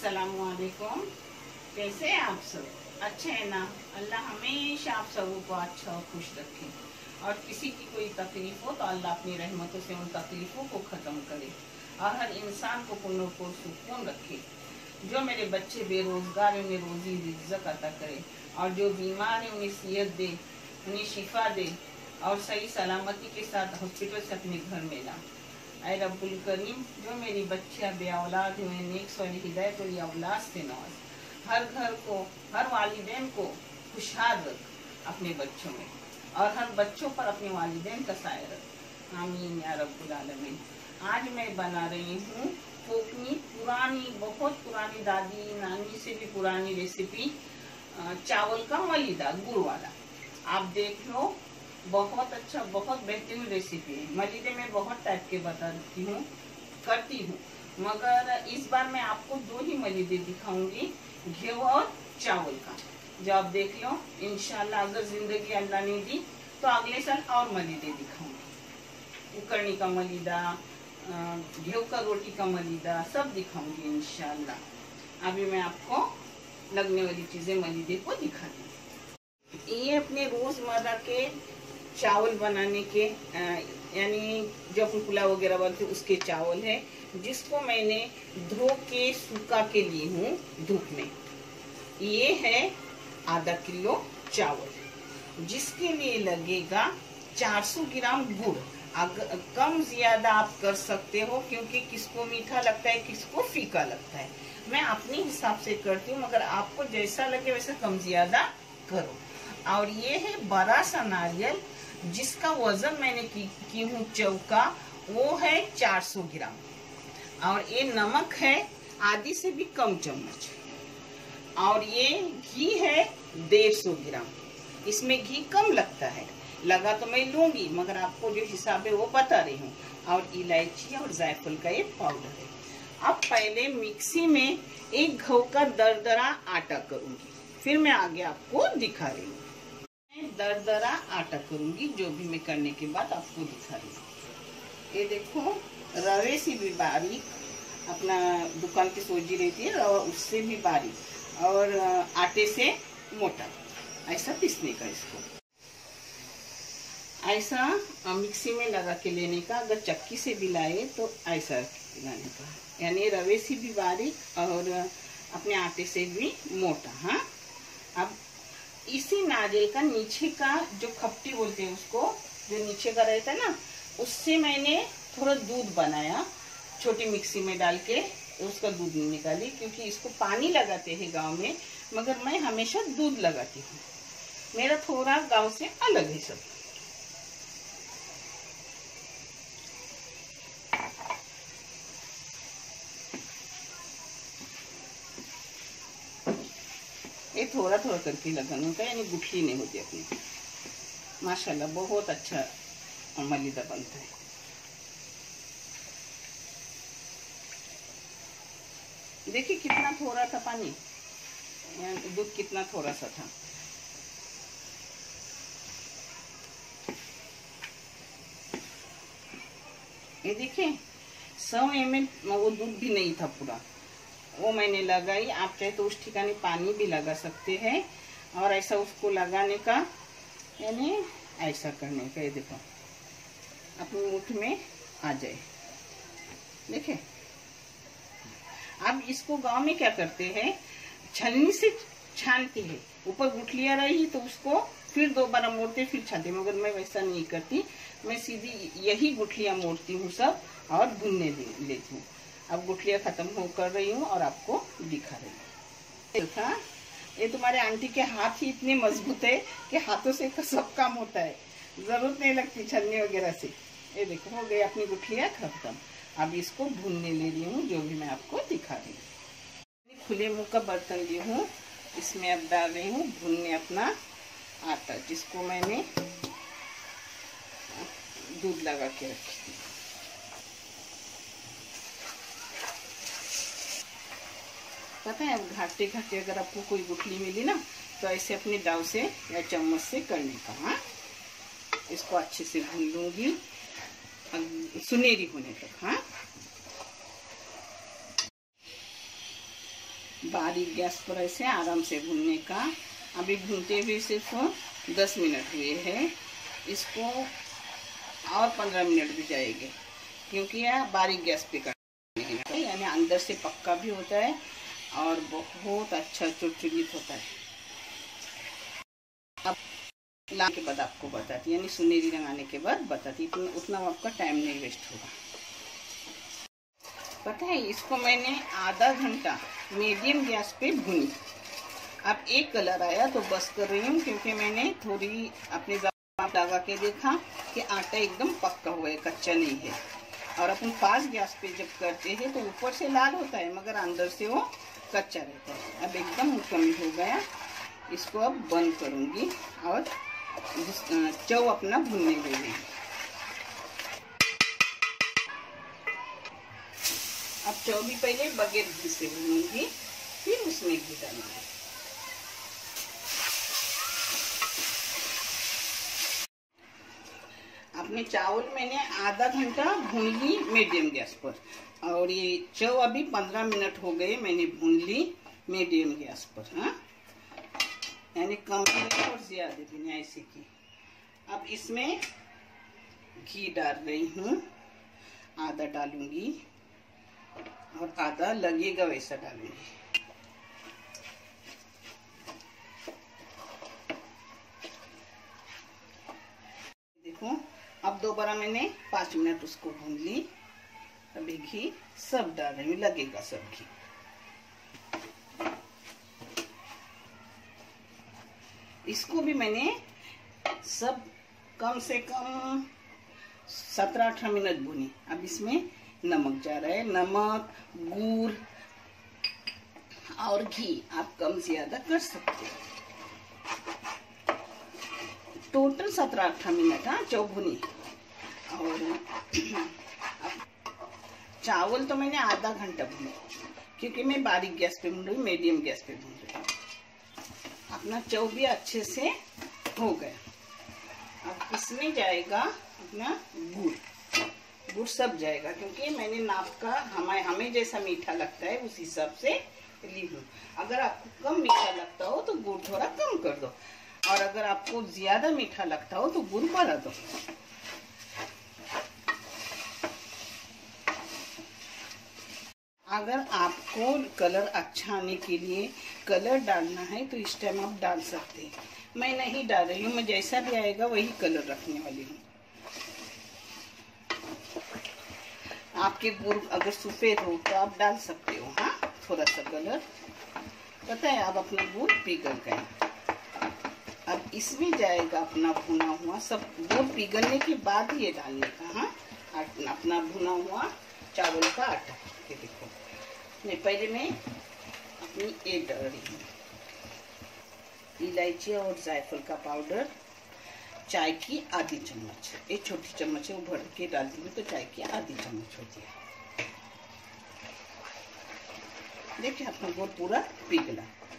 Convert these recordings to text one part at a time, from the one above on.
अस्सलामुअलैकुम। कैसे हैं आप सब? अच्छे हैं ना? अल्लाह हमेशा आप सबों को अच्छा और खुश रखे, और किसी की कोई तकलीफ हो तो अल्लाह अपनी रहमतों से उन तकलीफों को ख़त्म करे और हर इंसान को पुरनूर सुकून रखे। जो मेरे बच्चे बेरोजगार हैं उन्हें रोजी रिज़्क़ अता करे, और जो बीमार हैं उन्हें सेहत दे, उन्हें शिफा दे और सही सलामती के साथ हॉस्पिटल से अपने घर में ला। ऐ रब्बुल करीम, जो मेरी बच्चियाँ बे औलाद हुए नेक सौली हिदायत और औलाद से नवाज, हर घर को, हर वालिदैन को खुशहाल रख अपने बच्चों में, और हर बच्चों पर अपने वालिदैन का साया रख। आमीन या रब्बुल आलमीन। आज मैं बना रही हूँ कोकनी, पुरानी, बहुत पुरानी, दादी नानी से भी पुरानी रेसिपी, चावल का मलीदा गुड़ वाला। आप देख लो, बहुत अच्छा, बहुत बेहतरीन रेसिपी है। मलीदे में बहुत टाइप के बताती हूँ, करती हूँ, मगर इस बार मैं आपको दो ही मलीदे दिखाऊंगी, घी और चावल का, जो आप देख लो। इंशाल्लाह अगर जिंदगी अल्लाह ने दी तो अगले साल और मलीदे दिखाऊंगी। उकरनी का मलीदा, घी का रोटी का मलीदा, सब दिखाऊंगी इंशाल्लाह। अभी मैं आपको लगने वाली चीजें मलीदे को दिखाती हूँ। ये अपने रोजमर्रा के चावल बनाने के, यानी जो अपन पुलाव वगैरह बनते उसके चावल है, जिसको मैंने धो के सूखा के ली हूँ धूप में। ये है आधा किलो चावल, जिसके लिए लगेगा 400 ग्राम गुड़। अगर कम ज्यादा आप कर सकते हो, क्योंकि किसको मीठा लगता है, किसको फीका लगता है। मैं अपने हिसाब से करती हूँ, मगर आपको जैसा लगे वैसा कम ज्यादा करो। और ये है बड़ा सा नारियल, जिसका वजन मैंने की हूँ चौका, वो है 400 ग्राम। और ये नमक है आधी से भी कम चम्मच, और ये घी है 150 ग्राम। इसमें घी कम लगता है, लगा तो मैं लूंगी, मगर आपको जो हिसाब है वो बता रही हूँ। और इलायची और जायफल का ये पाउडर है। अब पहले मिक्सी में एक घऊ का दरदरा आटा करूंगी, फिर मैं आगे आपको दिखा रही हूँ। दरदरा आटा करूंगी, जो भी मैं करने के बाद आपको दिखा रही हूँ। ये देखो, रवे से भी बारीक, अपना दुकान की सोजी रहती है रवा, उससे भी बारीक, और आटे से मोटा, ऐसा पीसने का। इसको ऐसा मिक्सी में लगा के लेने का। अगर चक्की से भी लाए तो ऐसा लाने का, यानी रवे से भी बारीक और अपने आटे से भी मोटा। हाँ, अब इसी नारियल का नीचे का जो खपटी बोलते हैं उसको, जो नीचे का रहता है ना, उससे मैंने थोड़ा दूध बनाया, छोटी मिक्सी में डाल के उसका दूध नहीं निकाली, क्योंकि इसको पानी लगाते हैं गांव में, मगर मैं हमेशा दूध लगाती हूँ। मेरा थोड़ा गांव से अलग है सब। ये थोड़ा थोड़ा करके लगाना होता है, यानी गुठली नहीं होती अपनी। माशाल्लाह बहुत अच्छा मलीदा बनता है। देखिए कितना थोड़ा था पानी, दूध कितना थोड़ा सा था। ये देखिए 100 ml वो दूध भी नहीं था पूरा, वो मैंने लगाई। आप चाहे तो उस ठिकाने पानी भी लगा सकते हैं, और ऐसा उसको लगाने का, यानी ऐसा करने का। ये देखो अपनी मुट्ठ में आ जाए, देखे। अब इसको गांव में क्या करते हैं, छलनी से छानते हैं। ऊपर गुठलियां रही तो उसको फिर दोबारा मोड़ते फिर छानते, मगर मैं वैसा नहीं करती। मैं सीधी यही गुठलियां मोड़ती हूँ सब, और भुनने लेती हूँ। अब गुठलियां खत्म हो कर रही हूँ और आपको दिखा रही हूँ। देखा, ये तुम्हारे आंटी के हाथ ही इतने मजबूत है कि हाथों से सब काम होता है, जरूरत नहीं लगती छलनी वगैरह से। ये देखो, हो गई अपनी गुठलियां खत्म। अब इसको भूनने ले रही हूँ, जो भी मैं आपको दिखा रही हूँ। खुले मुंह का बर्तन ली हूँ, इसमें अब डाल रही हूँ भूनने अपना आटा, जिसको मैंने दूध लगा के रखी थी। पता है, अब घाटे घाटे अगर आपको कोई गुठली मिली ना, तो ऐसे अपने दाव से या चम्मच से करने का। हाँ, इसको अच्छे से भून लूंगी सुनहरी होने तक। हाँ, बारीक गैस पर ऐसे आराम से भूनने का। अभी भूनते हुए सिर्फ 10 मिनट हुए हैं, इसको और 15 मिनट भी जाएंगे, क्योंकि यह बारीक गैस पे करने के लिए, यानी अंदर से पक्का भी होता है और बहुत अच्छा चुरचुरित होता है। अब लाने के बाद आपको बताती, यानी सुनहरी रंग आने के बाद बताती, उतना आपका टाइम नहीं वेस्ट होगा। पता है, इसको मैंने आधा घंटा मीडियम गैस पे भूनी। अब एक कलर आया तो बस कर रही हूँ, क्योंकि मैंने थोड़ी अपने लगा के देखा कि आटा एकदम पक्का हुआ है, कच्चा नहीं है। और अपन फास्ट गैस पे जब करते हैं तो ऊपर से लाल होता है मगर अंदर से वो कच्चा रहता है। अब एकदम कम हो गया, इसको अब बंद करूँगी और चौ अपना भूनने देंगे। अब चौ भी पहले बगैर घी से भूनूंगी, फिर उसमें घी डालूंगी। अपने चावल मैंने आधा घंटा भून ली मीडियम गैस पर, और ये चौ अभी 15 मिनट हो गए मैंने भून ली मीडियम गैस पर। हाँ, यानी कम और ज्यादा भी नहीं ऐसे की। अब इसमें घी डाल रही हूँ, आधा डालूंगी और आधा लगेगा वैसा डालूंगी। देखो, अब दोबारा मैंने 5 मिनट उसको भून ली। अभी घी सब डाल रही हूँ, लगेगा सब घी। इसको भी मैंने सब कम से कम 17-18 मिनट भूनी। अब इसमें नमक जा रहा है, नमक, गुड़ और घी आप कम ज्यादा कर सकते हो। टोटल 17-18 मिनट हाँ चौ भुनी। और चावल तो मैंने आधा घंटा भूना, क्योंकि मैं बारीक गैस पे भून रही हूँ, मीडियम गैस पे भून रही हूँ। अपना चौ भी अच्छे से हो गया। अब इसमें जाएगा अपना गुड़ सब जाएगा, क्योंकि मैंने नाप का हमें जैसा मीठा लगता है उस हिसाब से ली हूँ। अगर आपको कम मीठा लगता हो तो गुड़ थोड़ा कम कर दो, और अगर आपको ज्यादा मीठा लगता हो तो गुड़ बढ़ा दो। अगर आपको कलर अच्छा आने के लिए कलर डालना है तो इस टाइम आप डाल सकते हैं। मैं नहीं डाल रही हूँ, मैं जैसा भी आएगा वही कलर रखने वाली हूँ। आपके गुड़ अगर सफेद हो तो आप डाल सकते हो हाँ थोड़ा सा कलर। पता है, अब अपना गुड़ पिघल गया। अब इसमें जाएगा अपना भुना हुआ सब। गुड़ पिघलने के बाद ये डालने का हाँ अपना भुना हुआ चावल का आटा। ये देखो, नहीं पहले मैं अपनी एक डाल रही हूँ, इलायची और जायफल का पाउडर, चाय की आधी चम्मच। एक छोटी चम्मच है वो भर के डालती हूँ, तो चाय की आधी चम्मच होती है। देखिए अपना गुड़ पूरा पिघला।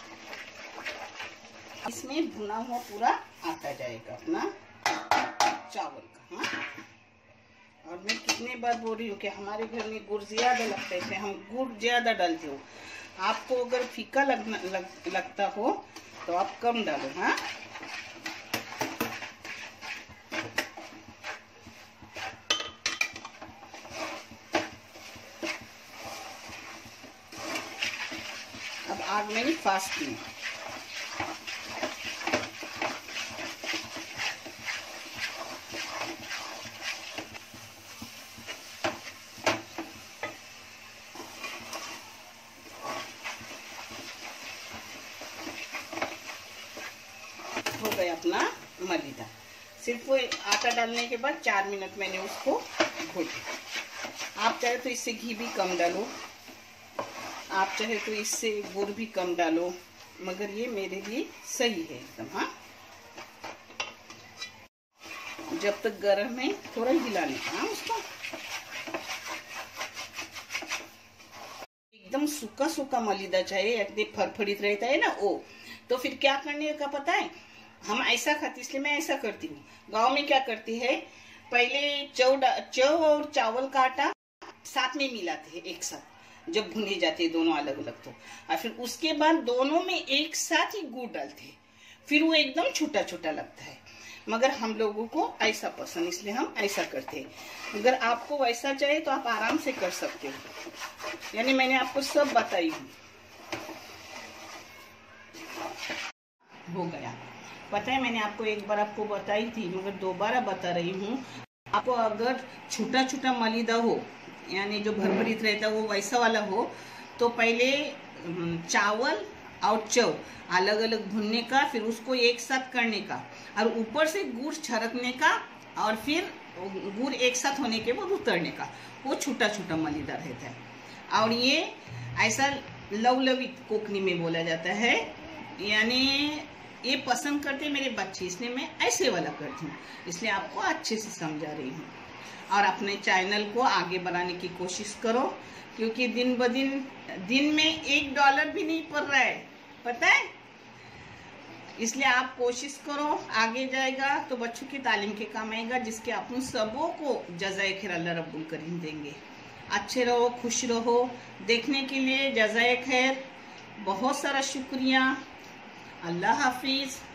इसमें भुना हुआ पूरा आटा जाएगा अपना चावल का हाँ। और मैं कितने बार बोल रही हूँ कि हमारे घर में गुड़ ज्यादा लगता है, इसलिए हम गुड़ ज्यादा डालते हो। आपको अगर फीका लगता हो तो आप कम डालो हाँ। अब आग मैंने फास्ट की। हो गया अपना मलिदा। सिर्फ आटा डालने के बाद 4 मिनट मैंने उसको घोटा। आप चाहे तो इससे घी भी कम डालो, आप चाहे तो इससे गुड़ भी कम डालो, मगर ये मेरे लिए सही है एकदम हाँ। जब तक गर्म है थोड़ा हिलाने का हाँ उसको। एकदम सूखा सूखा मलिदा चाहिए, एकदम फरफरीत रहता है ना वो। तो फिर क्या करने का पता है, हम ऐसा खाते इसलिए मैं ऐसा करती हूँ। गांव में क्या करती है, पहले चौ और चावल का आटा साथ में मिलाते हैं एक साथ, जब भुनी जाती है दोनों अलग अलग तो। और फिर उसके बाद दोनों में एक साथ ही गुड़ डालते हैं, फिर वो एकदम छोटा छोटा लगता है। मगर हम लोगों को ऐसा पसंद, इसलिए हम ऐसा करते हैं। अगर आपको वैसा चाहिए तो आप आराम से कर सकते हो। यानी मैंने आपको सब बताई हूँ। हो गया, पता है मैंने आपको एक बार आपको बताई थी, मगर दोबारा बता रही हूँ। आपको अगर छोटा छोटा मलीदा हो, यानी जो भरभरीत रहता है वो वैसा वाला हो, तो पहले चावल और चव अलग अलग भुनने का, फिर उसको एक साथ करने का, और ऊपर से गुड़ छिड़कने का, और फिर गुड़ एक साथ होने के बाद उतरने का। वो छोटा छोटा मलीदा रहता है। और ये ऐसा लवलवित कोकनी में बोला जाता है, यानी ये पसंद करते मेरे बच्चे, इसलिए मैं ऐसे वाला करती हूँ। इसलिए आपको अच्छे से समझा रही हूँ। और अपने चैनल को आगे बढ़ाने की कोशिश करो, क्योंकि दिन ब दिन में $1 भी नहीं पड़ रहा है, पता है। इसलिए आप कोशिश करो, आगे जाएगा तो बच्चों की तालीम के काम आएगा, जिसके अपन सबों को जज़ाए खैर अल्लाह रब्बुल करीम देंगे। अच्छे रहो, खुश रहो। देखने के लिए जज़ाए खैर, बहुत सारा शुक्रिया। अल्लाह हाफिज़।